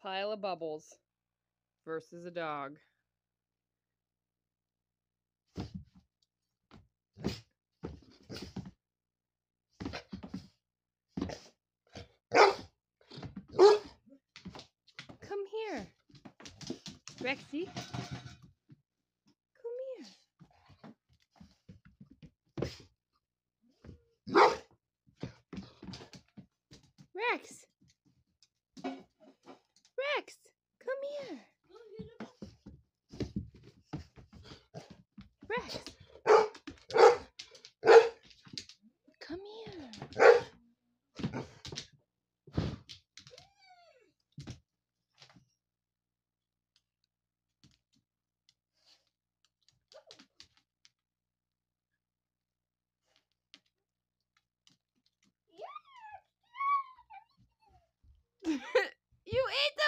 pile of bubbles versus a dog. Come here, Rexy. Come here. Rex. Rex, come here. Rex. Come here. You ate the